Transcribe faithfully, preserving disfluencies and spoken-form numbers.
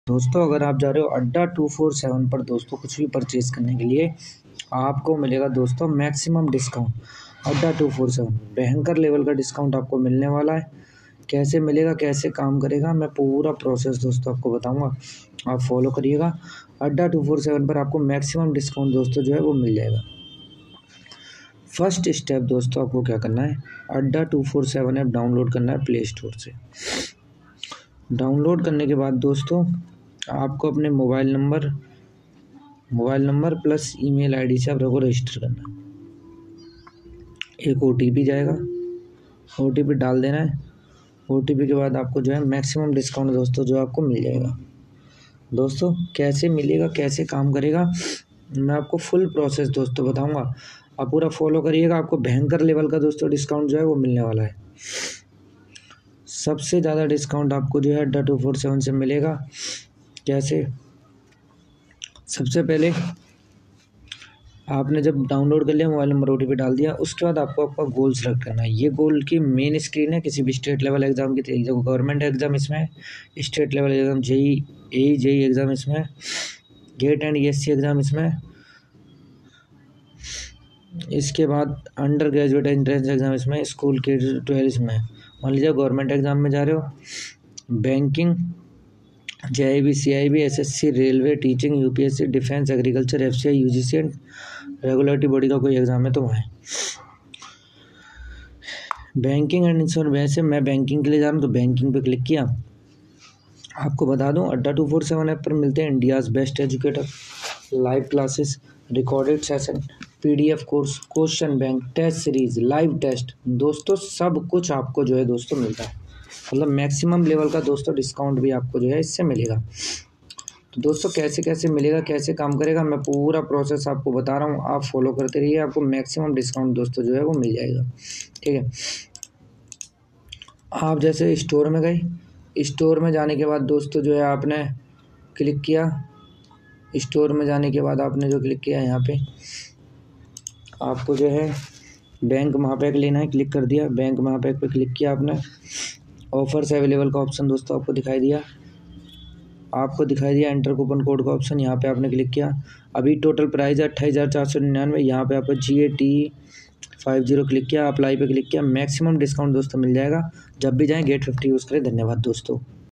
दोस्तों अगर आप जा रहे हो अड्डा टू फोर सेवन पर दोस्तों कुछ भी परचेज करने के लिए आपको मिलेगा दोस्तों maximum discount. Adda two four seven भयंकर लेवल का डिस्काउंट आपको मिलने वाला है। कैसे मिलेगा, कैसे काम करेगा, मैं पूरा प्रोसेस दोस्तों आपको बताऊंगा, आप फॉलो करिएगा। अड्डा टू फोर सेवन पर आपको मैक्सिमम डिस्काउंट दोस्तों जो है वो मिल जाएगा। फर्स्ट स्टेप दोस्तों आपको क्या करना है, Adda two four seven app download करना है प्ले स्टोर से। डाउनलोड करने के बाद दोस्तों आपको अपने mobile number mobile number plus email ID से आपको रजिस्टर करना है। एक ओटीपी जाएगा, ओटीपी डाल देना है। ओटीपी के बाद आपको जो है मैक्सिमम डिस्काउंट दोस्तों जो आपको मिल जाएगा। दोस्तों कैसे मिलेगा, कैसे काम करेगा, मैं आपको फुल प्रोसेस दोस्तों बताऊंगा, आप पूरा फॉलो करिएगा। आपको भयंकर लेवल का दोस्तों डिस्काउंट जो है वो मिलने वाला है। सबसे ज़्यादा डिस्काउंट आपको जो है अड्डा टू फोर सेवन से मिलेगा। कैसे, सबसे पहले आपने जब डाउनलोड कर लिया, मोबाइल नंबर ओटीपी डाल दिया, उसके बाद आपको आपका गोल सेलेक्ट करना है। ये गोल की मेन स्क्रीन है किसी भी स्टेट लेवल एग्ज़ाम की, गवर्नमेंट एग्ज़ाम इसमें है, state level exam JE A JE exam इसमें है, गेट एंड ईएससी एग्ज़ाम इसमें है। इसके बाद अंडर ग्रेजुएट एंट्रेंस एग्ज़ाम इसमें, स्कूल के ट्वेल्व इसमें। मान लीजिए गवर्नमेंट एग्ज़ाम में जा रहे हो, banking, JIB, CIB, SSC, railway, teaching, UPSC, defence, agriculture, FCI, UGC and regulatory body का कोई एग्ज़ाम है तो वहाँ है। बैंकिंग एंड इंश्योरेंस, वैसे मैं बैंकिंग के लिए जा रहा हूँ तो बैंकिंग पे क्लिक किया। आपको बता दूं अड्डा टू फोर सेवन ऐप पर मिलते हैं India's best educator, live classes, recorded session, PDF course, question bank, test series, live test, दोस्तों सब कुछ आपको जो है दोस्तों मिलता है। मतलब मैक्सिमम लेवल का दोस्तों डिस्काउंट भी आपको जो है इससे मिलेगा। तो दोस्तों कैसे कैसे मिलेगा, कैसे काम करेगा, मैं पूरा प्रोसेस आपको बता रहा हूँ, आप फॉलो करते रहिए, आपको मैक्सिमम डिस्काउंट दोस्तों जो है वो मिल जाएगा। ठीक है, आप जैसे स्टोर में गए, स्टोर में जाने के बाद दोस्तों जो है आपने क्लिक किया, स्टोर में जाने के बाद आपने जो क्लिक किया यहाँ पे आपको जो है बैंक महापैक लेना है, क्लिक कर दिया, बैंक महापैक पे क्लिक किया आपने। ऑफर्स अवेलेबल का ऑप्शन दोस्तों आपको दिखाई दिया, आपको दिखाई दिया एंटर कूपन कोड का ऑप्शन, यहाँ पे आपने क्लिक किया। अभी टोटल प्राइस है अट्ठाईस हज़ार चार सौ निन्यानवे, यहाँ पे आपको G A T five zero click किया, अप्लाई पे क्लिक किया, मैक्सिमम डिस्काउंट दोस्तों मिल जाएगा। जब भी जाएँ गेट फिफ्टी यूज़ करें। धन्यवाद दोस्तों।